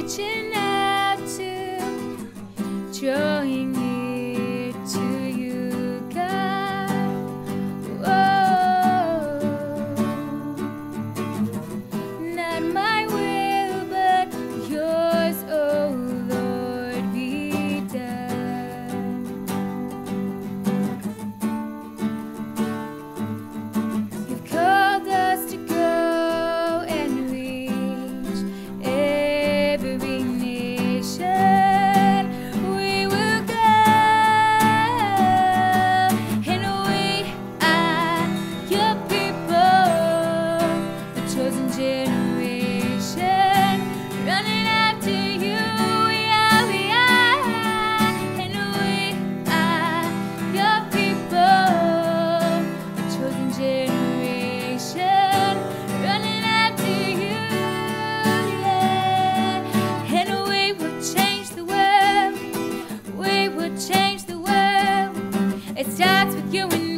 reaching out to drawing near to you, God. Whoa. Not my will, but yours, oh Lord, be done. You've called us to go and reach every nation. Generation running after you, yeah, we are, and we are your people, the chosen generation running after you, yeah, and we will change the world, we will change the world. It starts with you and me.